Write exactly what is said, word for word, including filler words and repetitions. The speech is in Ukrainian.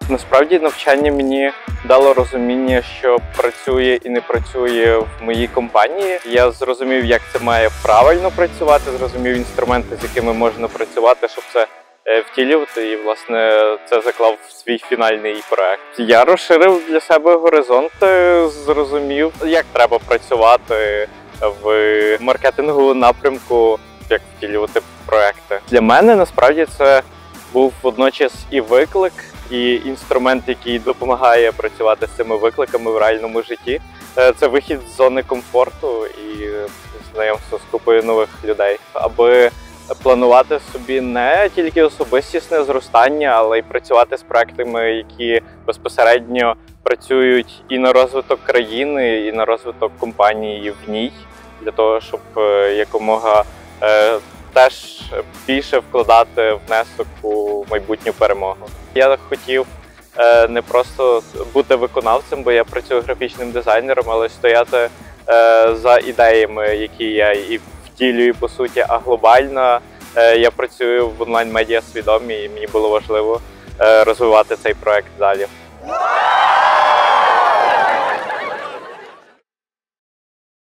Насправді навчання мені дало розуміння, що працює і не працює в моїй компанії. Я зрозумів, як це має правильно працювати, зрозумів інструменти, з якими можна працювати, щоб це втілювати, і, власне, це заклав в свій фінальний проект. Я розширив для себе горизонти, зрозумів, як треба працювати в маркетинговому напрямку, як втілювати проекти. Для мене, насправді, це був водночас і виклик, і інструмент, який допомагає працювати з цими викликами в реальному житті. Це вихід з зони комфорту і знайомство з купою нових людей, аби планувати собі не тільки особистісне зростання, але й працювати з проектами, які безпосередньо працюють і на розвиток країни, і на розвиток компанії в ній, для того, щоб якомога е, теж більше вкладати внесок у майбутню перемогу. Я хотів е, не просто бути виконавцем, бо я працюю графічним дизайнером, але стояти е, за ідеями, які я і втілюю, по суті, а глобально е, я працюю в онлайн-медіа свідомі, і мені було важливо е, розвивати цей проект далі.